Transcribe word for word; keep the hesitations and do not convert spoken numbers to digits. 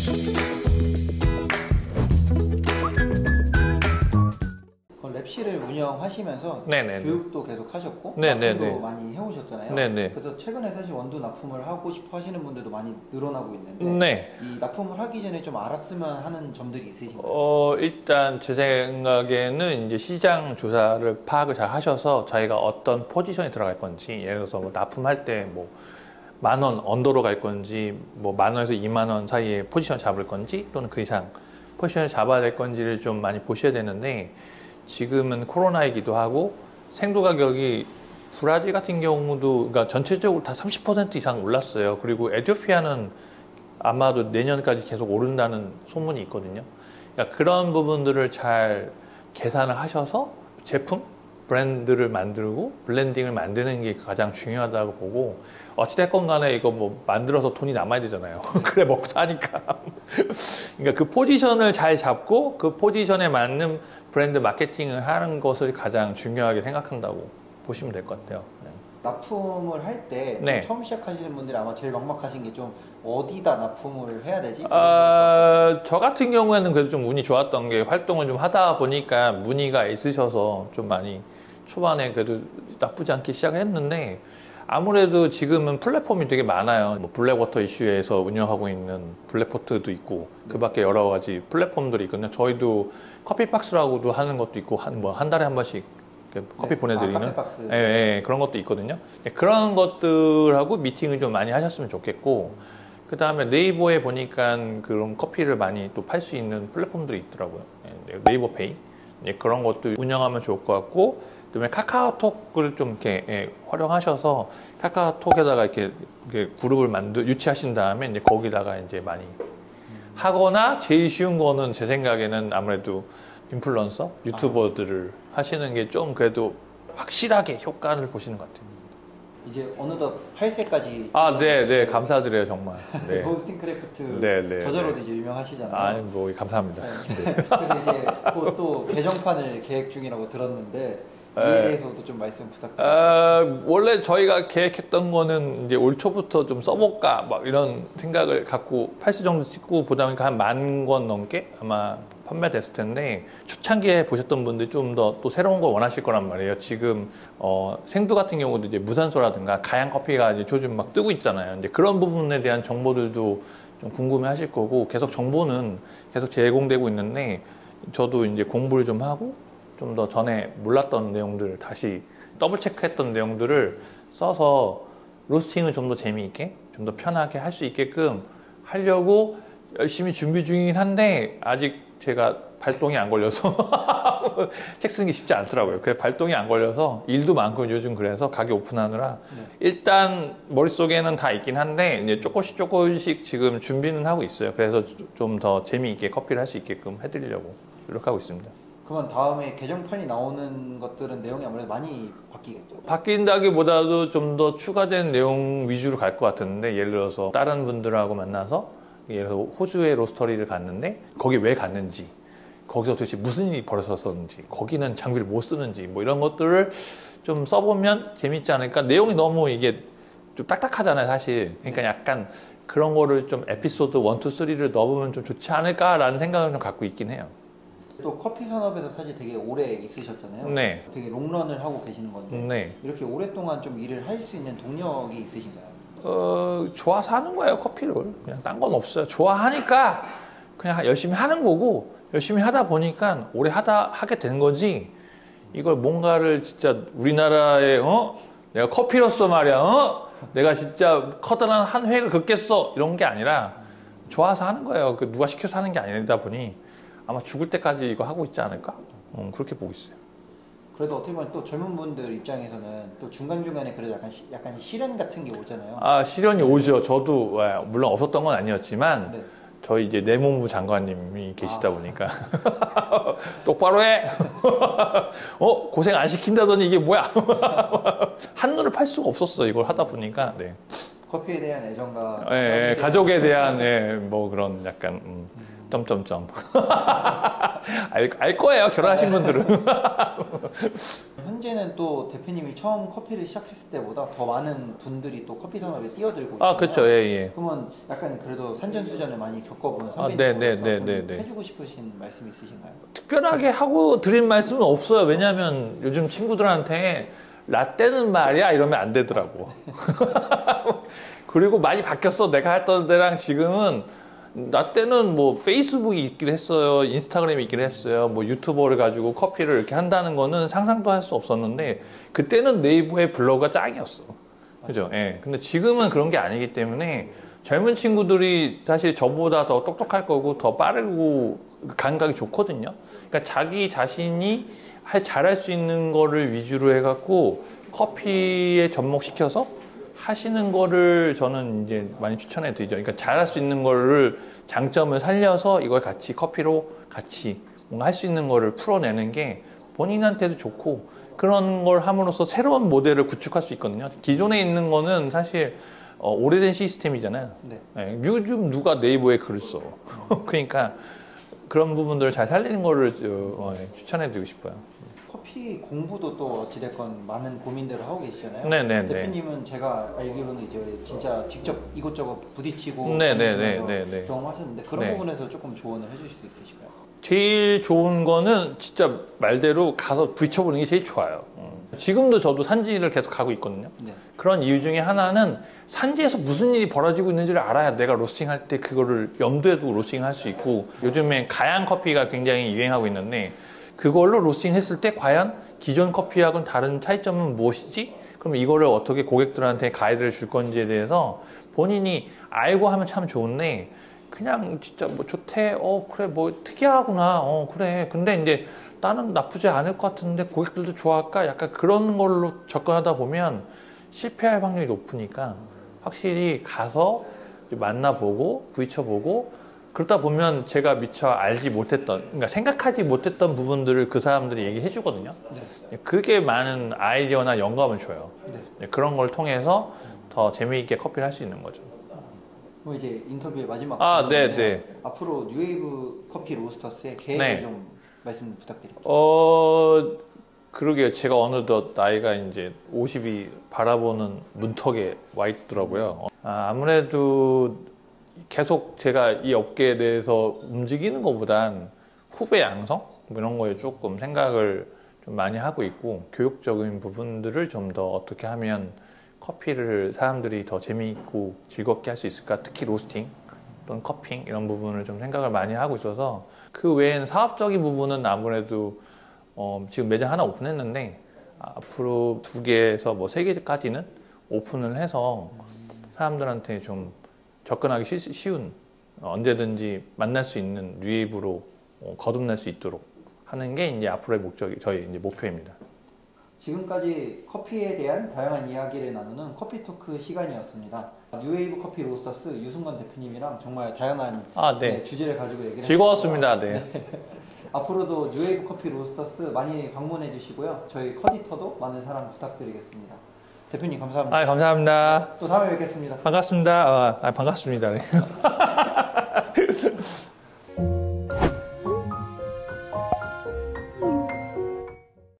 랩실을 운영하시면서 네네네. 교육도 계속 하셨고 네네네. 납품도 많이 해오셨잖아요. 네네. 그래서 최근에 사실 원두 납품을 하고 싶어 하시는 분들도 많이 늘어나고 있는데 네. 이 납품을 하기 전에 좀 알았으면 하는 점들이 있으신가요? 어, 일단 제 생각에는 이제 시장 조사를 파악을 잘 하셔서 자기가 어떤 포지션에 들어갈 건지, 예를 들어서 뭐 납품할 때 뭐 만 원 언더로 갈 건지, 뭐 만 원에서 이만 원 사이에 포지션 잡을 건지, 또는 그 이상 포지션을 잡아야 될 건지를 좀 많이 보셔야 되는데, 지금은 코로나이기도 하고 생도 가격이 브라질 같은 경우도 그러니까 전체적으로 다 삼십 퍼센트 이상 올랐어요. 그리고 에티오피아는 아마도 내년까지 계속 오른다는 소문이 있거든요. 그러니까 그런 부분들을 잘 계산을 하셔서 제품, 브랜드를 만들고 블렌딩을 만드는 게 가장 중요하다고 보고, 어찌됐건 간에 이거 뭐 만들어서 돈이 남아야 되잖아요. 그래 먹고 사니까. 그러니까 그 포지션을 잘 잡고 그 포지션에 맞는 브랜드 마케팅을 하는 것을 가장 중요하게 생각한다고 보시면 될 것 같아요. 네. 납품을 할 때 네. 처음 시작하시는 분들이 아마 제일 막막하신 게 좀 어디다 납품을 해야 되지? 아, 저 같은 경우에는 그래도 좀 운이 좋았던 게 활동을 좀 하다 보니까 문의가 있으셔서 좀 많이 초반에 그래도 나쁘지 않게 시작을 했는데, 아무래도 지금은 플랫폼이 되게 많아요. 뭐 블랙워터 이슈에서 운영하고 있는 블랙포트도 있고 그 밖에 여러 가지 플랫폼들이 있거든요. 저희도 커피박스라고도 하는 것도 있고 한 뭐 한 달에 한 번씩 커피 네. 보내드리는 아, 카페박스. 예, 예, 그런 것도 있거든요. 그런 것들하고 미팅을 좀 많이 하셨으면 좋겠고, 그 다음에 네이버에 보니까 그런 커피를 많이 또 팔 수 있는 플랫폼들이 있더라고요. 예, 네이버페이. 예, 그런 것도 운영하면 좋을 것 같고, 그다음에 카카오톡을 좀 이렇게 예, 활용하셔서 카카오톡에다가 이렇게, 이렇게 그룹을 만들 유치하신 다음에 이제 거기다가 이제 많이 하거나, 제일 쉬운 거는 제 생각에는 아무래도 인플루언서, 유튜버들을 아. 하시는 게 좀 그래도 확실하게 효과를 보시는 것 같아요. 이제 어느덧 팔 세까지 아, 네, 네, 감사드려요 정말. 네. 몬스팅 크래프트 네, 네, 저자로도 네. 이제 유명하시잖아요. 아, 뭐 감사합니다. 네. 네. 그래서 이제 또, 또 개정판을 계획 중이라고 들었는데 이에 네. 대해서도 좀 말씀 부탁드립니다. 아, 원래 저희가 계획했던 거는 이제 올 초부터 좀 써볼까 막 이런 생각을 갖고 팔 세 정도 찍고 보다 보니까 한 만 권 넘게 아마 판매됐을 텐데, 초창기에 보셨던 분들이 좀 더 또 새로운 걸 원하실 거란 말이에요. 지금 어, 생두 같은 경우도 이제 무산소라든가 가양 커피가 이제 요즘 막 뜨고 있잖아요. 이제 그런 부분에 대한 정보들도 좀 궁금해 하실 거고, 계속 정보는 계속 제공되고 있는데, 저도 이제 공부를 좀 하고 좀 더 전에 몰랐던 내용들을 다시 더블 체크했던 내용들을 써서 로스팅을 좀 더 재미있게, 좀 더 편하게 할 수 있게끔 하려고 열심히 준비 중이긴 한데, 아직 제가 발동이 안 걸려서 책 쓰는 게 쉽지 않더라고요. 그래서 발동이 안 걸려서 일도 많고 요즘 그래서 가게 오픈하느라 네. 일단 머릿속에는 다 있긴 한데 이제 조금씩 조금씩 지금 준비는 하고 있어요. 그래서 좀 더 재미있게 커피를 할 수 있게끔 해드리려고 노력하고 있습니다. 그러면 다음에 개정판이 나오는 것들은 내용이 아무래도 많이 바뀌겠죠? 바뀐다기보다도 좀 더 추가된 내용 위주로 갈 것 같은데, 예를 들어서 다른 분들하고 만나서 예를 들어서 호주의 로스터리를 갔는데 거기 왜 갔는지, 거기서 도대체 무슨 일이 벌어졌었는지, 거기는 장비를 못 쓰는지, 뭐 이런 것들을 좀 써보면 재밌지 않을까. 내용이 너무 이게 좀 딱딱하잖아요 사실. 그러니까 약간 그런 거를 좀 에피소드 일, 이, 삼를 넣어보면 좀 좋지 않을까라는 생각을 좀 갖고 있긴 해요. 또 커피 산업에서 사실 되게 오래 있으셨잖아요. 네. 되게 롱런을 하고 계시는 건데 네. 이렇게 오랫동안 좀 일을 할 수 있는 동력이 있으신가요? 어, 좋아서 하는 거예요, 커피를. 그냥 딴 건 없어요. 좋아하니까 그냥 열심히 하는 거고, 열심히 하다 보니까 오래 하다 하게 된 거지, 이걸 뭔가를 진짜 우리나라에 어? 내가 커피로서 말이야, 어? 내가 진짜 커다란 한 획을 긋겠어, 이런 게 아니라 좋아서 하는 거예요. 그 누가 시켜서 하는 게 아니다 보니 아마 죽을 때까지 이거 하고 있지 않을까? 음, 그렇게 보고 있어요. 그래도 어떻게 보면 또 젊은 분들 입장에서는 또 중간중간에 그래도 약간, 시, 약간 시련 같은 게 오잖아요. 아, 시련이 오죠. 저도 물론 없었던 건 아니었지만 네. 저희 이제 내무부 장관님이 계시다 아. 보니까 똑바로 해! 어? 고생 안 시킨다더니 이게 뭐야? 한눈을 팔 수가 없었어, 이걸 하다 보니까. 네. 커피에 대한 애정과 예, 예, 가족에 대한 예, 뭐 그런 약간 음, 점점점 알, 알 거예요 결혼하신 분들은. 현재는 또 대표님이 처음 커피를 시작했을 때보다 더 많은 분들이 또 커피 산업에 뛰어들고 있잖아요. 아 그렇죠. 예, 예. 그러면 약간 그래도 산전수전을 많이 겪어본 아, 네, 네, 선배님으로서 네, 좀 네, 네. 해주고 싶으신 말씀 있으신가요? 특별하게 하고 드린 말씀은 없어요. 왜냐하면 요즘 친구들한테 라떼는 말이야 이러면 안 되더라고. 그리고 많이 바뀌었어. 내가 했던 데랑 지금은 라떼는 뭐 페이스북이 있긴 했어요. 인스타그램이 있긴 했어요. 뭐 유튜버를 가지고 커피를 이렇게 한다는 거는 상상도 할 수 없었는데 그때는 네이버의 블로그가 짱이었어. 그죠? 예. 근데 지금은 그런 게 아니기 때문에 젊은 친구들이 사실 저보다 더 똑똑할 거고 더 빠르고 감각이 좋거든요. 그러니까 자기 자신이 잘할 수 있는 거를 위주로 해갖고 커피에 접목시켜서 하시는 거를 저는 이제 많이 추천해 드리죠. 그러니까 잘할 수 있는 거를 장점을 살려서 이걸 같이 커피로 같이 뭔가 할 수 있는 거를 풀어내는 게 본인한테도 좋고 그런 걸 함으로써 새로운 모델을 구축할 수 있거든요. 기존에 있는 거는 사실 어, 오래된 시스템이잖아요. 네. 네, 요즘 누가 네이버에 글을 써. 그러니까 그런 부분들을 잘 살리는 거를 어, 추천해 드리고 싶어요. 커피 공부도 또 어찌됐건 많은 고민들을 하고 계시잖아요. 네네네. 대표님은 제가 알기로는 이제 진짜 직접 이것저것 부딪히고 네네네. 부딪히면서 네네. 경험하셨는데 그런 네. 부분에서 조금 조언을 해주실 수 있으실까요? 제일 좋은 거는 진짜 말대로 가서 부딪혀보는 게 제일 좋아요. 지금도 저도 산지를 계속 가고 있거든요. 네. 그런 이유 중에 하나는 산지에서 무슨 일이 벌어지고 있는지를 알아야 내가 로스팅할 때 그거를 염두에 두고 로스팅을 할 수 있고 요즘에 가양 커피가 굉장히 유행하고 있는데 그걸로 로스팅했을 때 과연 기존 커피하고는 다른 차이점은 무엇이지? 그럼 이거를 어떻게 고객들한테 가이드를 줄 건지에 대해서 본인이 알고 하면 참 좋은데 그냥 진짜 뭐 좋대, 어 그래 뭐 특이하구나, 어 그래. 근데 이제 나는 나쁘지 않을 것 같은데 고객들도 좋아할까? 약간 그런 걸로 접근하다 보면 실패할 확률이 높으니까 확실히 가서 만나보고 부딪혀보고 그러다 보면 제가 미처 알지 못했던, 그러니까 생각하지 못했던 부분들을 그 사람들이 얘기해 주거든요. 네. 그게 많은 아이디어나 영감을 줘요. 네. 그런 걸 통해서 더 재미있게 커피를 할 수 있는 거죠. 그럼 이제 인터뷰의 마지막 아, 부분인데요. 네, 네. 앞으로 뉴웨이브 커피 로스터스의 계획을 네. 좀 말씀 부탁드립니다. 어, 그러게요. 제가 어느덧 나이가 이제 오십이 바라보는 문턱에 와 있더라고요. 아, 아무래도 계속 제가 이 업계에 대해서 움직이는 것보단 후배 양성? 뭐 이런 거에 조금 생각을 좀 많이 하고 있고 교육적인 부분들을 좀 더 어떻게 하면 커피를 사람들이 더 재미있고 즐겁게 할 수 있을까? 특히 로스팅 또는 커핑 이런 부분을 좀 생각을 많이 하고 있어서 그 외엔 사업적인 부분은 아무래도 어 지금 매장 하나 오픈했는데 앞으로 두 개에서 뭐 세 개까지는 오픈을 해서 사람들한테 좀 접근하기 쉬, 쉬운 언제든지 만날 수 있는 뉴웨이브로 어, 거듭날 수 있도록 하는 게 이제 앞으로의 목적이 저희 이제 목표입니다. 지금까지 커피에 대한 다양한 이야기를 나누는 커피 토크 시간이었습니다. 뉴웨이브 커피 로스터스 유승건 대표님이랑 정말 다양한 아, 네. 네, 주제를 가지고 얘기를 즐거웠습니다. 네. 네. 앞으로도 뉴웨이브 커피 로스터스 많이 방문해 주시고요. 저희 커디터도 많은 사랑 부탁드리겠습니다. 대표님 감사합니다. 아, 감사합니다. 또 다음에 뵙겠습니다. 반갑습니다. 아, 아, 반갑습니다. 네.